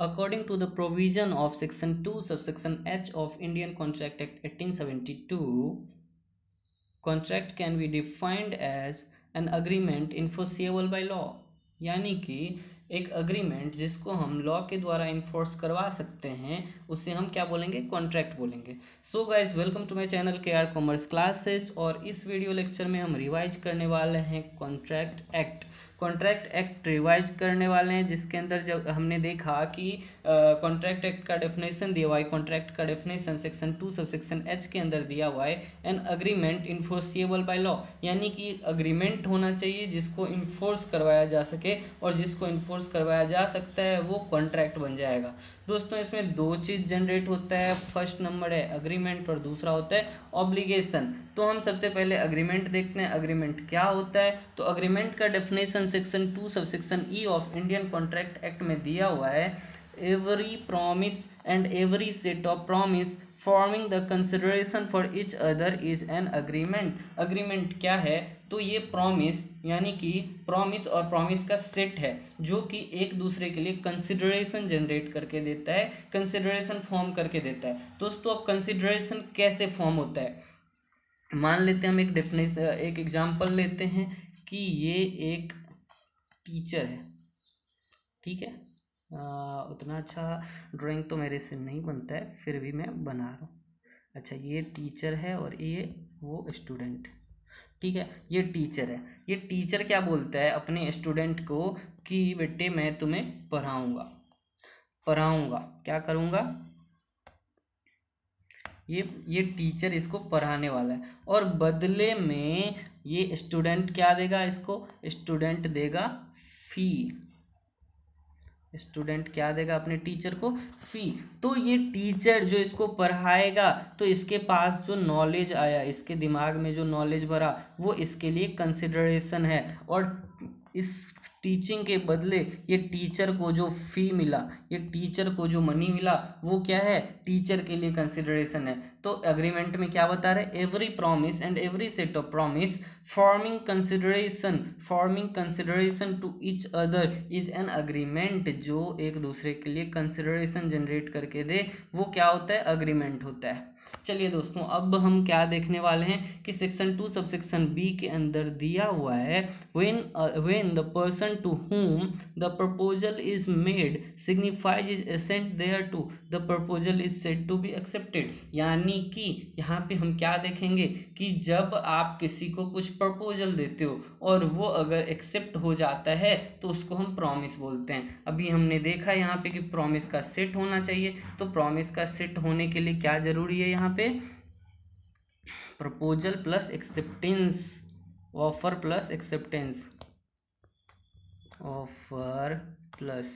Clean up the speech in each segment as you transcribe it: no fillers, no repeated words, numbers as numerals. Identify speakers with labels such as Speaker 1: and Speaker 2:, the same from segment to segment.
Speaker 1: According to the provision of Section 2, subsection H of Indian Contract Act 1872, contract can be defined as an agreement enforceable by law. यानी कि एक agreement जिसको हम law के द्वारा enforce करवा सकते हैं उसे हम क्या बोलेंगे, कॉन्ट्रैक्ट बोलेंगे। So guys, welcome to my channel KR commerce classes. और इस वीडियो लेक्चर में हम रिवाइज करने वाले हैं कॉन्ट्रैक्ट एक्ट रिवाइज करने वाले हैं, जिसके अंदर जब हमने देखा कि कॉन्ट्रैक्ट एक्ट का डेफिनेशन दिया हुआ है। कॉन्ट्रैक्ट का डेफिनेशन सेक्शन 2 सबसेक्शन H के अंदर दिया हुआ है, an agreement enforceable by law, यानी कि अग्रीमेंट होना चाहिए जिसको इन्फोर्स करवाया जा सके, और जिसको इन्फोर्स करवाया जा सकता है वो कॉन्ट्रैक्ट बन जाएगा। दोस्तों, इसमें दो चीज़ जनरेट होता है। फर्स्ट नंबर है अग्रीमेंट और दूसरा होता है ऑब्लिगेशन। तो हम सबसे पहले अग्रीमेंट देखते हैं, अग्रीमेंट क्या होता है। तो अग्रीमेंट का definition section 2 subsection E of Indian contract act में दिया हुआ है, every promise and every set of promise forming the consideration for each other is an agreement. Agreement क्या है? तो ये प्रॉमिस यानी कि प्रॉमिस और प्रॉमिस का सेट है जो कि एक दूसरे के लिए कंसिडरेशन जनरेट करके देता है, कंसिडरेशन फॉर्म करके देता है। दोस्तों, अब कंसिडरेशन कैसे फॉर्म होता है, मान लेते हैं हम एक एग्जांपल लेते हैं कि ये एक टीचर है, ठीक है। उतना अच्छा ड्राइंग तो मेरे से नहीं बनता है, फिर भी मैं बना रहा हूँ। अच्छा, ये टीचर है और ये वो स्टूडेंट, ठीक है। ये टीचर है। ये टीचर क्या बोलता है अपने स्टूडेंट को कि बेटे मैं तुम्हें पढ़ाऊँगा, क्या करूँगा, ये टीचर इसको पढ़ाने वाला है, और बदले में ये स्टूडेंट क्या देगा इसको, स्टूडेंट देगा फी। स्टूडेंट क्या देगा अपने टीचर को, फी। तो ये टीचर जो इसको पढ़ाएगा, तो इसके पास जो नॉलेज आया, इसके दिमाग में जो नॉलेज भरा, वो इसके लिए कंसिडरेशन है। और इस टीचिंग के बदले ये टीचर को जो फी मिला, ये टीचर को जो मनी मिला, वो क्या है, टीचर के लिए कंसिडरेशन है। तो एग्रीमेंट में क्या बता रहे, every promise and every set of promise forming consideration to each other is an agreement. जो एक दूसरे के लिए कंसिडरेशन जनरेट करके दे, वो क्या होता है, अग्रीमेंट होता है। चलिए दोस्तों, अब हम क्या देखने वाले हैं कि सेक्शन 2 सबसेक्शन B के अंदर दिया हुआ है, when the person to whom the proposal is made signifies his assent thereto, the proposal is said to be accepted। यानी कि यहाँ पे हम क्या देखेंगे कि जब आप किसी को कुछ प्रपोजल देते हो और वो अगर एक्सेप्ट हो जाता है तो उसको हम प्रॉमिस बोलते हैं। अभी हमने देखा यहाँ पे कि प्रॉमिस का सेट होना चाहिए। तो प्रॉमिस का सेट होने के लिए क्या जरूरी है, यहाँ पे proposal plus acceptance, offer plus acceptance, offer plus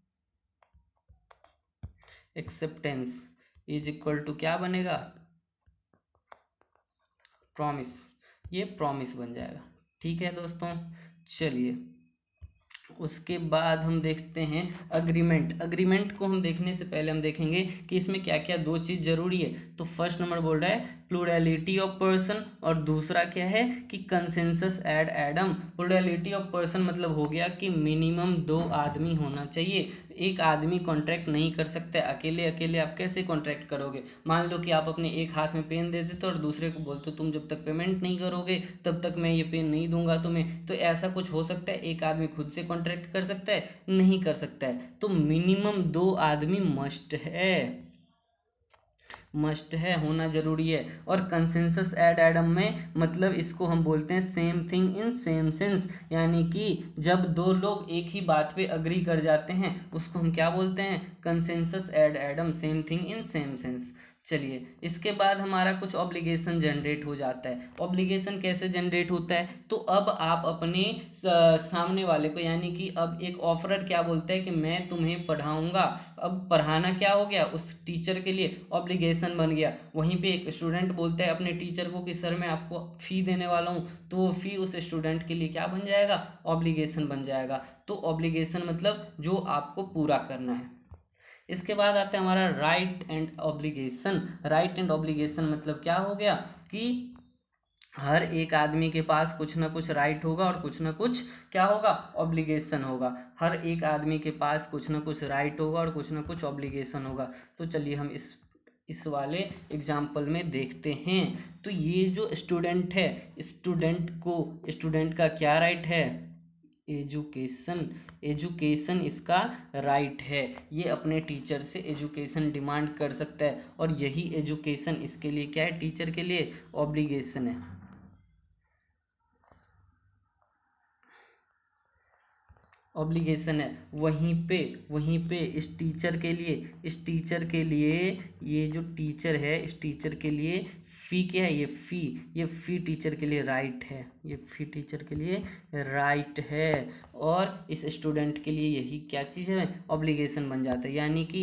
Speaker 1: acceptance is equal to क्या बनेगा, प्रॉमिस। ये प्रॉमिस बन जाएगा, ठीक है दोस्तों। चलिए, उसके बाद हम देखते हैं अग्रीमेंट को हम देखने से पहले हम देखेंगे कि इसमें क्या क्या दो चीज़ जरूरी है। तो फर्स्ट नंबर बोल रहा है प्लूरैलिटी ऑफ पर्सन, और दूसरा क्या है कि consensus ad idem. Plurality of person मतलब हो गया कि मिनिमम 2 आदमी होना चाहिए। एक आदमी कॉन्ट्रैक्ट नहीं कर सकता, अकेले आप कैसे कॉन्ट्रैक्ट करोगे। मान लो कि आप अपने एक हाथ में पेन दे देते और दूसरे को बोलते तुम जब तक पेमेंट नहीं करोगे तब तक मैं ये पेन नहीं दूंगा तुम्हें। तो ऐसा कुछ हो सकता है, एक आदमी खुद से कॉन्ट्रैक्ट कर सकता है, नहीं कर सकता है। तो मिनिमम 2 आदमी मस्ट है, होना जरूरी है। और कंसेंसस एड एडम में मतलब इसको हम बोलते हैं same thing in same sense, यानी कि जब 2 लोग एक ही बात पे अग्री कर जाते हैं उसको हम क्या बोलते हैं, consensus ad idem, same thing in same sense. चलिए, इसके बाद हमारा कुछ ऑब्लिगेशन जनरेट हो जाता है। ऑब्लिगेशन कैसे जनरेट होता है, तो अब आप अपने सामने वाले को, यानी कि अब एक ऑफरर क्या बोलता है कि मैं तुम्हें पढ़ाऊंगा। अब पढ़ाना क्या हो गया, उस टीचर के लिए ऑब्लिगेशन बन गया। वहीं पे एक स्टूडेंट बोलता है अपने टीचर को कि सर मैं आपको फ़ी देने वाला हूँ, तो वो फ़ी उस स्टूडेंट के लिए क्या बन जाएगा, ऑब्लिगेशन बन जाएगा। तो ऑब्लिगेशन मतलब जो आपको पूरा करना है। इसके बाद आता है हमारा right and obligation. Right and obligation मतलब क्या हो गया कि हर एक आदमी के पास कुछ ना कुछ राइट होगा और कुछ ना कुछ क्या होगा, ऑब्लिगेशन होगा। हर एक आदमी के पास कुछ ना कुछ राइट होगा और कुछ ना कुछ ऑब्लिगेशन होगा। तो चलिए हम इस वाले एग्जाम्पल में देखते हैं। तो ये जो स्टूडेंट है, स्टूडेंट का क्या राइट है, एजुकेशन। एजुकेशन इसका राइट है। ये अपने टीचर से एजुकेशन डिमांड कर सकता है और यही एजुकेशन इसके लिए क्या है, टीचर के लिए ऑब्लिगेशन है। ऑब्लिगेशन है। वहीं पे इस टीचर के लिए ये जो टीचर है, इस टीचर के लिए फी क्या है, ये फी टीचर के लिए राइट है। ये फी टीचर के लिए राइट है और इस स्टूडेंट के लिए यही क्या चीज़ है, ऑब्लिगेशन बन जाता है। यानी कि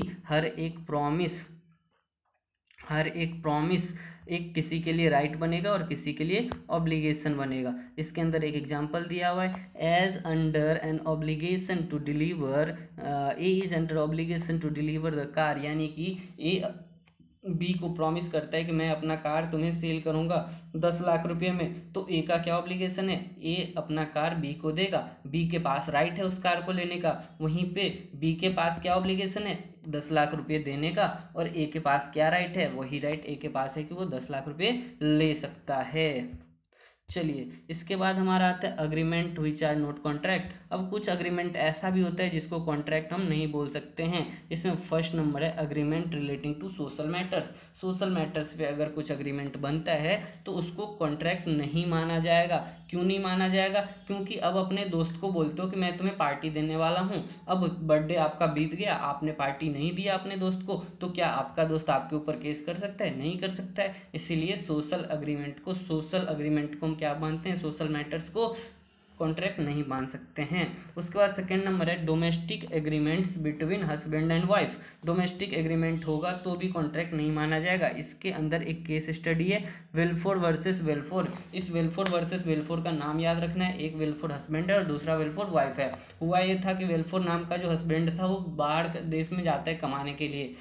Speaker 1: हर एक प्रॉमिस एक किसी के लिए राइट बनेगा और किसी के लिए ऑब्लिगेशन बनेगा। इसके अंदर एक एग्जांपल दिया हुआ है, A's under an obligation to deliver, A is under obligation to deliver the car. यानी कि ए बी को प्रॉमिस करता है कि मैं अपना कार तुम्हें सेल करूंगा 10 लाख रुपए में। तो ए का क्या ऑब्लिगेशन है, ए अपना कार बी को देगा, बी के पास राइट है उस कार को लेने का। वहीं पे बी के पास क्या ऑब्लिगेशन है, 10 लाख रुपए देने का। और ए के पास क्या राइट है, वही राइट ए के पास है कि वो 10 लाख रुपए ले सकता है। चलिए इसके बाद हमारा आता है agreement which are not contract. अब कुछ अग्रीमेंट ऐसा भी होता है जिसको कॉन्ट्रैक्ट हम नहीं बोल सकते हैं। इसमें फर्स्ट नंबर है agreement relating to social matters. Social matters पे अगर कुछ अग्रीमेंट बनता है तो उसको कॉन्ट्रैक्ट नहीं माना जाएगा। क्यों नहीं माना जाएगा, क्योंकि अब अपने दोस्त को बोलते हो कि मैं तुम्हें पार्टी देने वाला हूँ, अब बर्थडे आपका बीत गया, आपने पार्टी नहीं दिया अपने दोस्त को, तो क्या आपका दोस्त आपके ऊपर केस कर सकता है, नहीं कर सकता है। इसीलिए सोशल अग्रीमेंट को हम क्या मानते हैं, सोशल मैटर्स को कॉन्ट्रैक्ट नहीं मान सकते हैं। उसके बाद सेकंड नंबर है domestic agreements between husband and wife. Domestic agreement होगा तो भी कॉन्ट्रैक्ट नहीं माना जाएगा। इसके अंदर एक केस स्टडी है, वेलफोर वर्सेस वेलफोर। इस वेलफोर वर्सेस वेलफोर का नाम याद रखना है, एक वेलफोर हस्बैंड है और दूसरा वेलफोर वाइफ है। हुआ ये था कि वेलफोर नाम का जो हस्बैंड था वो बाहर देश में जाता है कमाने के लिए,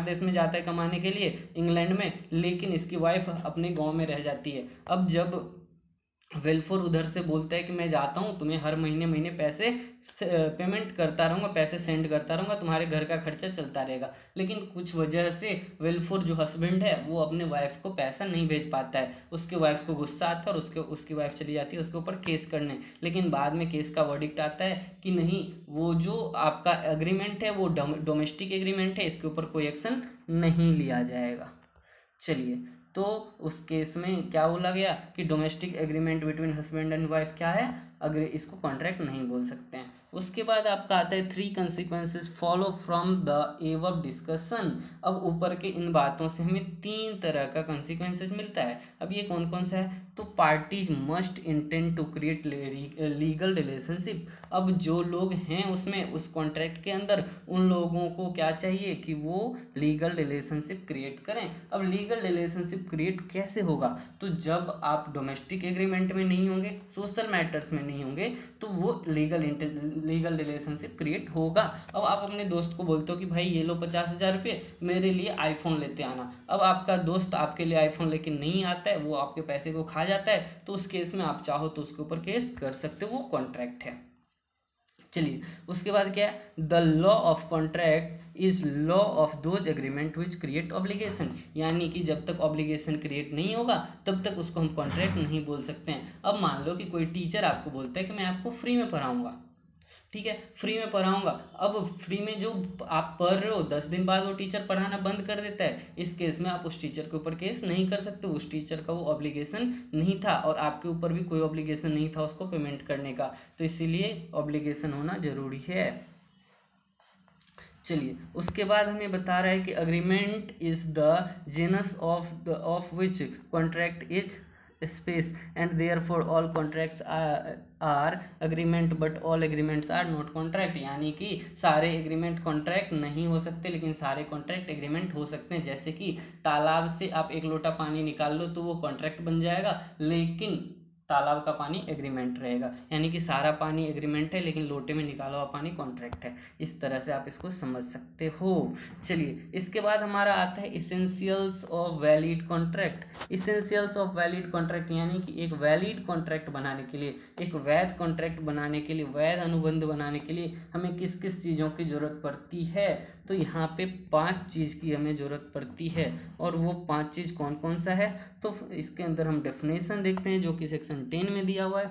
Speaker 1: इंग्लैंड में, लेकिन इसकी वाइफ अपने गाँव में रह जाती है। अब जब वेलफोर उधर से बोलता है कि मैं जाता हूँ, तुम्हें हर महीने महीने पैसे पेमेंट करता रहूँगा, पैसे सेंड करता रहूँगा, तुम्हारे घर का खर्चा चलता रहेगा। लेकिन कुछ वजह से वेलफोर जो हस्बैंड है वो अपने वाइफ को पैसा नहीं भेज पाता है। उसके वाइफ को गुस्सा आता है और उसकी वाइफ चली जाती है उसके ऊपर केस करने। लेकिन बाद में केस का वर्डिक्ट आता है कि नहीं, वो जो आपका एग्रीमेंट है वो डोमेस्टिक एग्रीमेंट है, इसके ऊपर कोई एक्शन नहीं लिया जाएगा। चलिए तो उस केस में क्या बोला गया कि domestic agreement between husband and wife क्या है, अगर इसको कॉन्ट्रैक्ट नहीं बोल सकते हैं। उसके बाद आपका आता है 3 consequences follow from the above discussion. अब ऊपर के इन बातों से हमें 3 तरह का consequences मिलता है। अब ये कौन कौन सा है, तो parties must intend to create legal relationship. अब जो लोग हैं उसमें उस कॉन्ट्रैक्ट के अंदर, उन लोगों को क्या चाहिए कि वो लीगल रिलेशनशिप क्रिएट करें। अब लीगल रिलेशनशिप क्रिएट कैसे होगा, तो जब आप डोमेस्टिक एग्रीमेंट में नहीं होंगे, सोशल मैटर्स में नहीं होंगे, तो वो लीगल रिलेशनशिप क्रिएट होगा। अब आप अपने दोस्त को बोलते हो कि भाई ये लो 50,000 रुपये, मेरे लिए आईफोन लेते आना। अब आपका दोस्त आपके लिए आईफोन लेके नहीं आता है, वो आपके पैसे को खा जाता है, तो उस केस में आप चाहो तो उसके ऊपर केस कर सकते हो, वो कॉन्ट्रैक्ट है। चलिए उसके बाद क्या है, the law of contract is law of those agreement which create obligation. यानी कि जब तक ऑब्लिगेशन क्रिएट नहीं होगा तब तक उसको हम कॉन्ट्रैक्ट नहीं बोल सकते हैं। अब मान लो कि कोई टीचर आपको बोलता है कि मैं आपको फ्री में पढ़ाऊंगा, ठीक है, फ्री में पढ़ाऊंगा। अब फ्री में जो आप पढ़ रहे हो 10 दिन बाद वो टीचर पढ़ाना बंद कर देता है, इस केस में आप उस टीचर के ऊपर केस नहीं कर सकते। उस टीचर का वो ऑब्लिगेशन नहीं था और आपके ऊपर भी कोई ऑब्लिगेशन नहीं था उसको पेमेंट करने का, तो इसीलिए ऑब्लिगेशन होना जरूरी है। चलिए उसके बाद हमें बता रहा है कि agreement is the genus of which contract is space and therefore all contracts are agreement but all agreements are not contract। यानी कि सारे एग्रीमेंट कॉन्ट्रैक्ट नहीं हो सकते लेकिन सारे कॉन्ट्रैक्ट एग्रीमेंट हो सकते हैं। जैसे कि तालाब से आप 1 लोटा पानी निकाल लो तो वो कॉन्ट्रैक्ट बन जाएगा, लेकिन तालाब का पानी एग्रीमेंट रहेगा, यानी कि सारा पानी एग्रीमेंट है लेकिन लोटे में निकाला हुआ पानी कॉन्ट्रैक्ट है। इस तरह से आप इसको समझ सकते हो। चलिए, इसके बाद हमारा आता है essentials of valid contract. Essentials of valid contract यानी कि एक वैलिड कॉन्ट्रैक्ट बनाने के लिए, एक वैध कॉन्ट्रैक्ट बनाने के लिए, वैध अनुबंध बनाने के लिए हमें किस किस चीज़ों की ज़रूरत पड़ती है। तो यहाँ पे 5 चीज़ की हमें ज़रूरत पड़ती है, और वो 5 चीज़ कौन कौन सा है, तो इसके अंदर हम डेफिनेशन देखते हैं जो कि सेक्शन 10 में दिया हुआ है।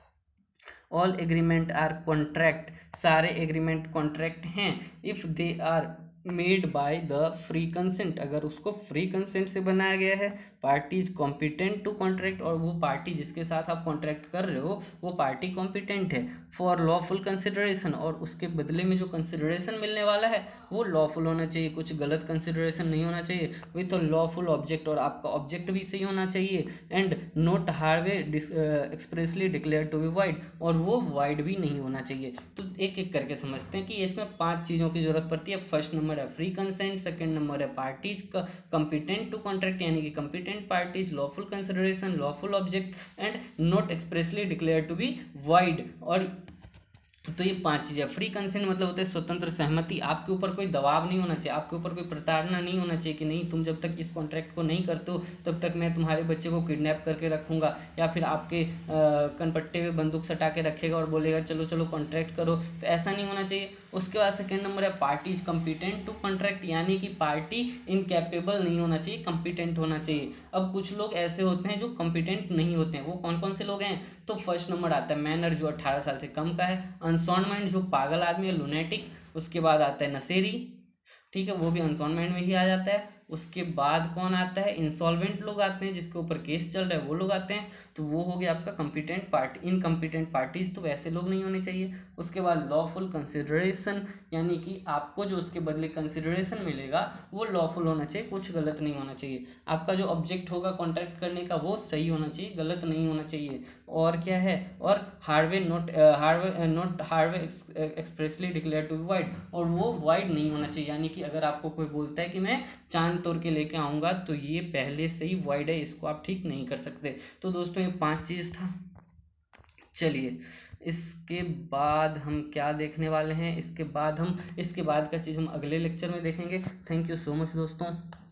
Speaker 1: ऑल एग्रीमेंट आर कॉन्ट्रैक्ट, सारे एग्रीमेंट कॉन्ट्रैक्ट हैं if they are made by the free consent, अगर उसको फ्री कंसेंट से बनाया गया है, party is competent to contract, और वो पार्टी जिसके साथ आप कॉन्ट्रैक्ट कर रहे हो वो पार्टी कॉम्पिटेंट है, फॉर लॉफुल कंसिडरेशन, और उसके बदले में जो कंसिडरेशन मिलने वाला है वो लॉफुल होना चाहिए, कुछ गलत कंसिडरेशन नहीं होना चाहिए, विथ लॉफुल ऑब्जेक्ट, और आपका ऑब्जेक्ट भी सही होना चाहिए, and not hereby expressly declare to be void, और वो वाइड भी नहीं होना चाहिए। तो एक एक करके समझते हैं कि इसमें 5 चीज़ों की जरूरत पड़ती है। फर्स्ट नंबर है फ्री कंसेंट, सेकंड नंबर है पार्टीज का कॉम्पिटेंट टू कॉन्ट्रैक्ट यानी कि competent parties, lawful consideration, lawful object, and not expressly declare to be void. और तो ये 5 चीज़ें। फ्री कंसेंट मतलब होता है स्वतंत्र सहमति, आपके ऊपर कोई दबाव नहीं होना चाहिए, आपके ऊपर कोई प्रताड़ना नहीं होना चाहिए कि नहीं तुम जब तक इस कॉन्ट्रैक्ट को नहीं करते हो तब तक मैं तुम्हारे बच्चे को किडनैप करके रखूंगा, या फिर आपके कनपट्टे में बंदूक सटा के रखेगा और बोलेगा चलो चलो कॉन्ट्रैक्ट करो, तो ऐसा नहीं होना चाहिए। उसके बाद सेकेंड नंबर है party is competent to contract, यानी कि पार्टी इनकैपेबल नहीं होना चाहिए, कम्पिटेंट होना चाहिए। अब कुछ लोग ऐसे होते हैं जो कम्पिटेंट नहीं होते हैं, वो कौन कौन से लोग हैं, तो फर्स्ट नंबर आता है मैनर जो 18 साल से कम का है, अनसॉन्ड माइंड जो पागल आदमी है लुनेटिक, उसके बाद आता है नशेरी, ठीक है वो भी अनसॉन्ड माइंड में ही आ जाता है। उसके बाद कौन आता है, इंसॉल्वेंट लोग आते हैं जिसके ऊपर केस चल रहा है वो लोग आते हैं, तो वो हो गया आपका कॉम्पिटेंट पार्टी। इनकम्पिटेंट पार्टीज तो वैसे लोग नहीं होने चाहिए। उसके बाद लॉफुल कंसिडरेशन, यानी कि आपको जो उसके बदले कंसिडरेशन मिलेगा वो लॉफुल होना चाहिए, कुछ गलत नहीं होना चाहिए। आपका जो ऑब्जेक्ट होगा कॉन्ट्रैक्ट करने का वो सही होना चाहिए, गलत नहीं होना चाहिए। और क्या है, और hereby not hereby expressly declare to be void, और वो वाइड नहीं होना चाहिए, यानी कि अगर आपको कोई बोलता है कि मैं चांद तोड़ के लेके आऊँगा तो ये पहले से ही वाइड है, इसको आप ठीक नहीं कर सकते। तो दोस्तों ये 5 चीज़ था। चलिए, इसके बाद हम क्या देखने वाले हैं, इसके बाद का चीज़ हम अगले लेक्चर में देखेंगे। थैंक यू सो मच दोस्तों।